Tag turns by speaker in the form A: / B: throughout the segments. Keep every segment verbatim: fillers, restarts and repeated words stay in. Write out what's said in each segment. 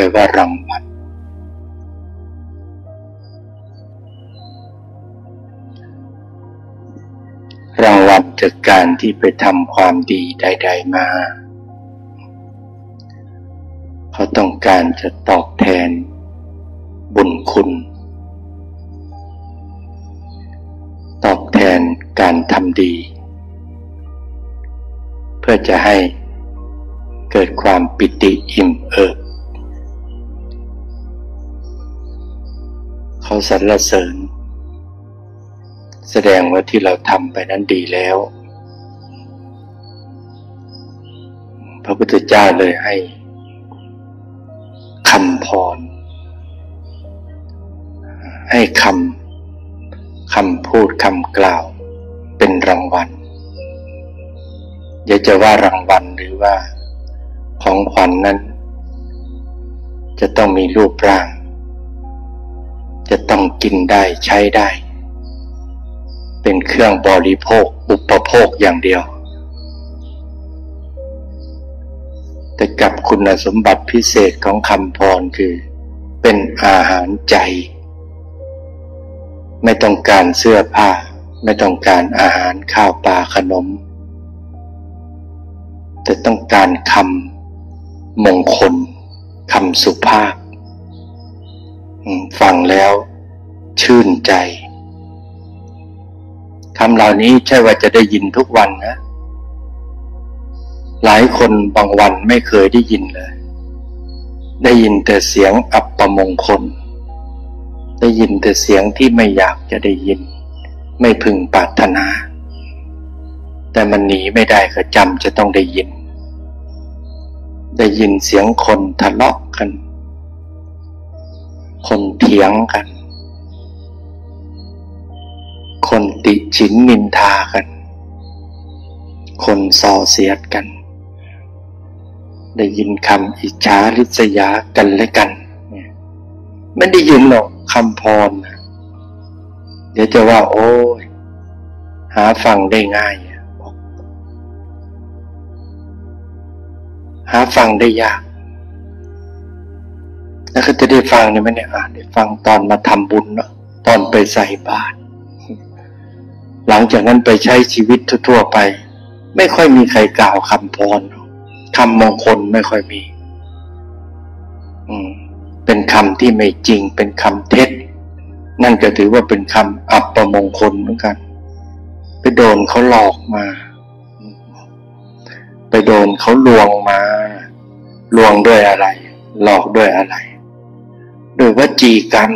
A: ว่ารางวัลรางวัลจากการที่ไปทำความดีใดๆมาเขาต้องการจะตอบแทนบุญคุณตอบแทนการทำดีเพื่อจะให้เกิดความปิติอิ่มเอิบเขาสรรเสริญแสดงว่าที่เราทำไปนั้นดีแล้วพระพุทธเจ้าเลยให้คำพรให้คำคำพูดคำกล่าวเป็นรางวัลอย่าจะว่ารางวัลหรือว่าของขวัญ น, นั้นจะต้องมีรูปร่างจะต้องกินได้ใช้ได้เป็นเครื่องบริโภคอุปโภคอย่างเดียวแต่กับคุณสมบัติพิเศษของคำพรคือเป็นอาหารใจไม่ต้องการเสื้อผ้าไม่ต้องการอาหารข้าวปลาขนมแต่ต้องการคำมงคลคำสุภาพฟังแล้วชื่นใจคำเหล่านี้ใช่ว่าจะได้ยินทุกวันนะหลายคนบางวันไม่เคยได้ยินเลยได้ยินแต่เสียงอัปมงคลได้ยินแต่เสียงที่ไม่อยากจะได้ยินไม่พึงปรารถนาแต่มันหนีไม่ได้ก็จำจะต้องได้ยินได้ยินเสียงคนทะเลาะกันคนเถียงกันคนติฉินนินทากันคนส่อเสียดกันได้ยินคำอิจฉาริษยากันและกันไม่ได้ยินหรอกคำพรนะเดี๋ยวจะว่าโอ้ยหาฟังได้ง่ายหาฟังได้ยากแล้วก็จะได้ฟังเนี่ยไหมเนี่ยอ่ะได้ฟังตอนมาทำบุญเนาะตอนไปใส่บาตรหลังจากนั้นไปใช้ชีวิตทั่วๆไปไม่ค่อยมีใครกล่าวคำพรคำมงคลไม่ค่อยมีอืมเป็นคำที่ไม่จริงเป็นคำเท็จนั่นก็ถือว่าเป็นคำอัปมงคลเหมือนกันไปโดนเขาหลอกมาไปโดนเขาลวงมาลวงด้วยอะไรหลอกด้วยอะไรด้วยวจีกรรม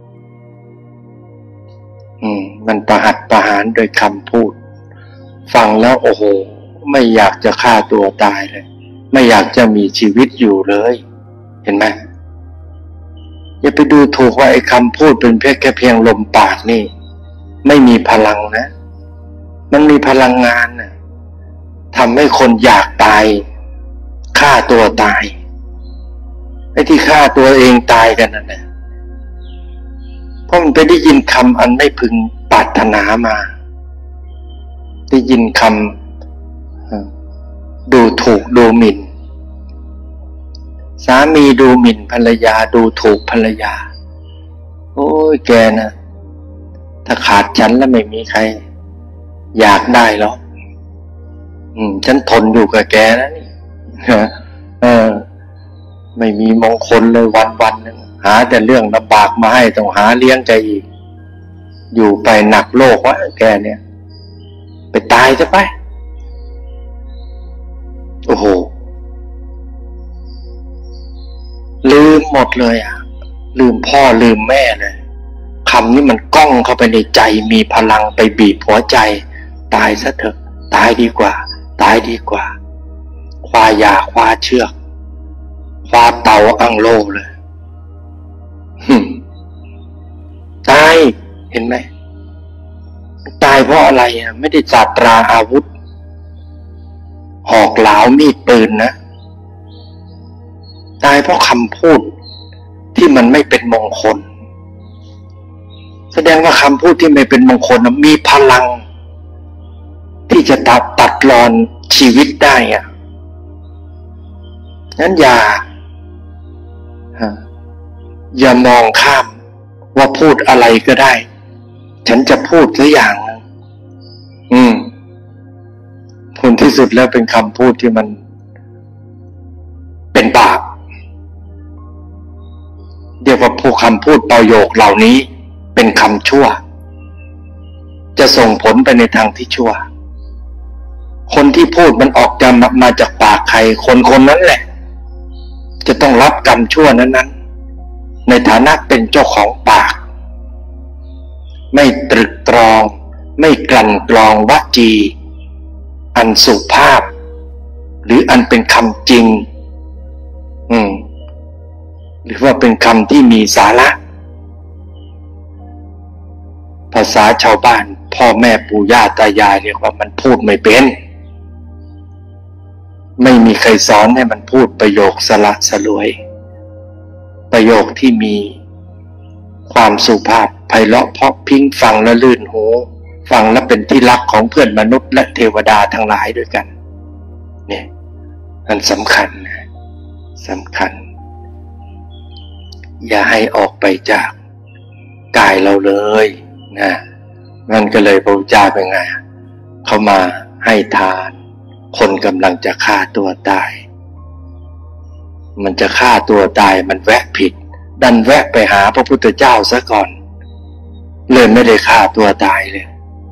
A: อืมมันประหัตประหารโดยคำพูดฟังแล้วโอ้โหไม่อยากจะฆ่าตัวตายเลยไม่อยากจะมีชีวิตอยู่เลยเห็นไหมอย่าไปดูถูกว่าไอ้คำพูดเป็นเพียงแค่เพียงลมปากนี่ไม่มีพลังนะมันมีพลังงานนะทำให้คนอยากตายฆ่าตัวตายไอ้ที่ฆ่าตัวเองตายกันนั่นแหละเพราะมันไปได้ยินคำอันไม่พึงปรารถนามาได้ยินคำดูถูกดูหมิ่นสามีดูหมิ่นภรรยาดูถูกภรรยาโอ้ยแกนะถ้าขาดฉันแล้วไม่มีใครอยากได้หรอกอืมฉันทนอยู่กับแกนะนี่เออไม่มีมงคลเลยวันวันนึงหาแต่เรื่องลำบากมาให้ต้องหาเลี้ยงใจอีกอยู่ไปหนักโลกวะแกเนี่ยไปตายซะไปโอ้โหลืมหมดเลยอ่ะลืมพ่อลืมแม่เลยคำนี้มันก้องเข้าไปในใจมีพลังไปบีบหัวใจตายซะเถอะตายดีกว่าตายดีกว่าคว้ายาคว้าเชือกคว้าเตาอังโลเลยตายเห็นไหมตายเพราะอะไรอ่ะไม่ได้จับตราอาวุธหอกเหลามีดปืนนะตายเพราะคำพูดที่มันไม่เป็นมงคลแสดงว่าคำพูดที่ไม่เป็นมงคลมีพลังที่จะตัดตัดรอนชีวิตได้อ่ะงั้นอย่าอย่ามองข้ามว่าพูดอะไรก็ได้ฉันจะพูดสักอย่างนึงอืมผลที่สุดแล้วเป็นคำพูดที่มันเป็นบาปเรียกว่าผู้คำพูดประโยคเหล่านี้เป็นคำชั่วจะส่งผลไปในทางที่ชั่วคนที่พูดมันออกจะมาจากปากใครคนคนนั้นแหละจะต้องรับกรรมชั่วนั้นๆในฐานะเป็นเจ้าของปากไม่ตรึกตรองไม่กลั่นกรองวจีอันสุภาพหรืออันเป็นคำจริงอืมหรือว่าเป็นคำที่มีสาระภาษาชาวบ้านพ่อแม่ปู่ย่าตายายเรียกว่ามันพูดไม่เป็นไม่มีใครสอนให้มันพูดประโยคสละสลวยประโยคที่มีความสุภาพไพเราะเพราะพิ้งฟังและลื่นหูฟังและเป็นที่รักของเพื่อนมนุษย์และเทวดาทั้งหลายด้วยกันเนี่ยมันสำคัญนะสำคัญอย่าให้ออกไปจากกายเราเลยนะนั่นก็เลยพระพุทธเจ้าเป็นไงเขามาให้ทานคนกำลังจะฆ่าตัวตายมันจะฆ่าตัวตายมันแวะผิดดันแวะไปหาพระพุทธเจ้าซะก่อนเลยไม่ได้ฆ่าตัวตายเลย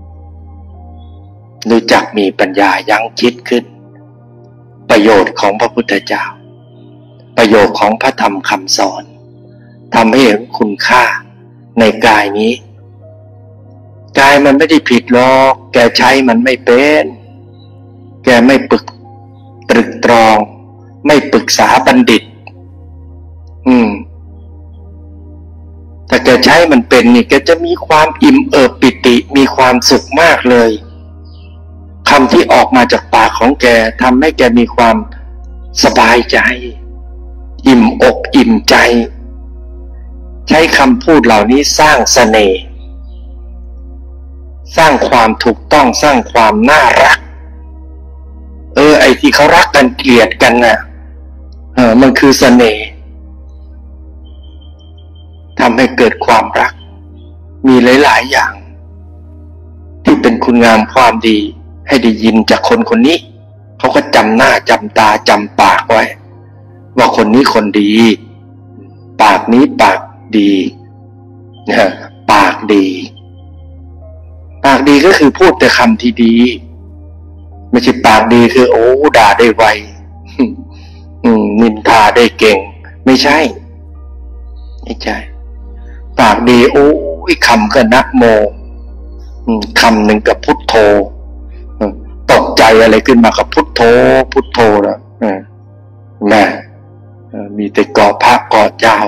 A: รู้จักมีปัญญายั้งคิดขึ้นประโยชน์ของพระพุทธเจ้าประโยชน์ของพระธรรมคำสอนทำให้เห็นคุณค่าในกายนี้กายมันไม่ได้ผิดหรอกแกใช้มันไม่เป็นแกไม่ปรึกตรึกตรองไม่ปรึกษาบัณฑิตอืมแต่แกใช้มันเป็นนี่แกจะมีความอิ่มเอิบปิติมีความสุขมากเลยคำที่ออกมาจากปากของแกทำให้แกมีความสบายใจอิ่มอกอิ่มใจใช้คำพูดเหล่านี้สร้างเสน่ห์สร้างความถูกต้องสร้างความน่ารักเออไอ้ที่เขารักกันเกลียดกันน่ะเออมันคือเสน่ห์ทำให้เกิดความรักมีหลายๆอย่างที่เป็นคุณงามความดีให้ได้ยินจากคนคนนี้เขาก็จำหน้าจำตาจำปากไว้ว่าคนนี้คนดีปากนี้ปากดีนะปากดีปากดีก็คือพูดแต่คำที่ดีไม่ใช่ปากดีคือโอ้ด่าได้ไวนินทาได้เก่งไม่ใช่ไม่ใช่ปากดีโอ้ยคำก็นะโมคำหนึ่งกับพุทโธตกใจอะไรขึ้นมากับพุทโธพุทโธแล้วแม่มีแต่เกาะพระเกาะเจ้า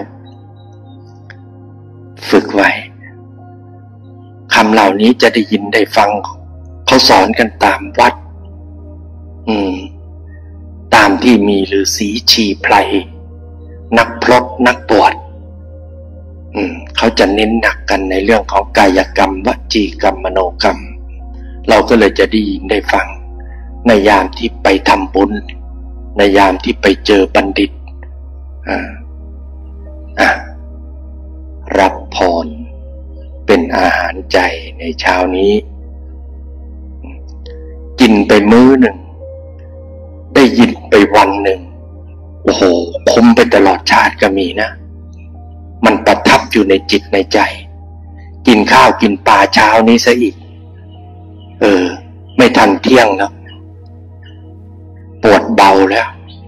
A: ฝึกไว้คำเหล่านี้จะได้ยินได้ฟังเขาสอนกันตามวัดอืมตามที่มีฤาษีชีไพรนักพรตนักบวชอืมเขาจะเน้นหนักกันในเรื่องของกายกรรมวจีกรรมมโนกรรมเราก็เลยจะได้ยินได้ฟังในยามที่ไปทำบุญในยามที่ไปเจอบัณฑิตอ่าอ่ะรับพรเป็นอาหารใจในเช้านี้กินไปมื้อหนึ่งได้ยินไปวันหนึ่งโอ้โหคุ้มไปตลอดชาติก็มีนะมันประทับอยู่ในจิตในใจกินข้าวกินปลาเช้านี้ซะอีกเออไม่ทันเที่ยงแล้วปวดเบาแล้ว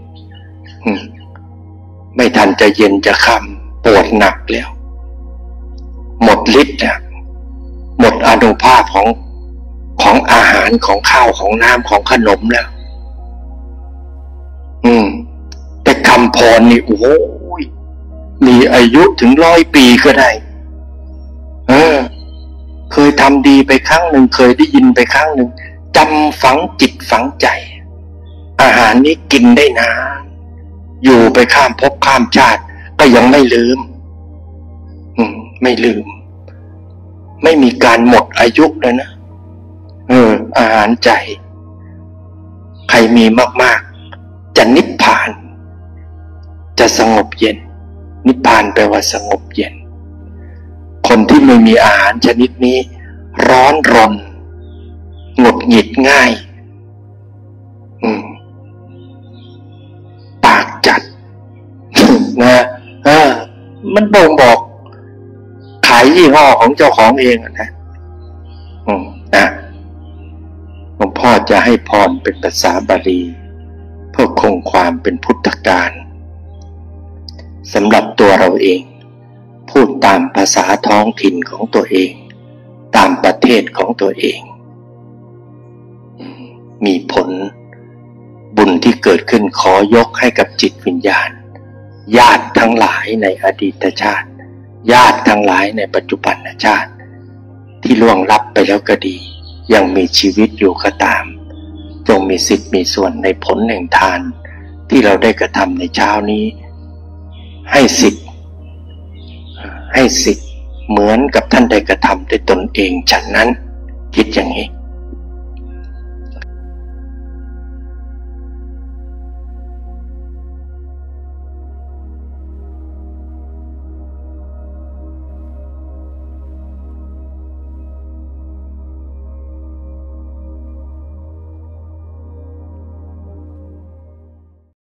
A: ไม่ทันจะเย็นจะค่ำปวดหนักแล้วหมดฤทธิ์นะหมดอานุภาพของของอาหารของข้าวของน้ำของขนมแล้วอืมแต่คำพรนี่โอ้โหมีอายุถึงร้อยปีก็ได้เออเคยทำดีไปครั้งหนึ่งเคยได้ยินไปครั้งหนึ่งจำฝังจิตฝังใจอาหารนี้กินได้นานอยู่ไปข้ามภพข้ามชาติก็ยังไม่ลืมอืมไม่ลืมไม่มีการหมดอายุเลยนะเอออาหารใจใครมีมากๆจะนิพพานจะสงบเย็นนิพพานแปลว่าสงบเย็นคนที่ไม่มีอาหารชนิดนี้ร้อนรนหงุดหงิดง่ายอืมปากจัด นะเออมันบ่งบอกขายยี่ห้อของเจ้าของเองนะอืมนะหลวงพ่อจะให้พรเป็นภาษาบาลีเพื่อคงความเป็นพุทธการสำหรับตัวเราเองพูดตามภาษาท้องถิ่นของตัวเองตามประเทศของตัวเองมีผลบุญที่เกิดขึ้นขอยกให้กับจิตวิญญาณญาติทั้งหลายในอดีตชาติญาติทั้งหลายในปัจจุบันชาติที่ล่วงลับไปแล้วก็ดียังมีชีวิตอยู่ก็ตามจงมีสิทธิ์มีส่วนในผลแห่งทานที่เราได้กระทำในเช้านี้ให้สิทธิ์ให้สิทธิ์เหมือนกับท่านได้กระทำด้วยตนเองฉะนั้นคิดอย่างนี้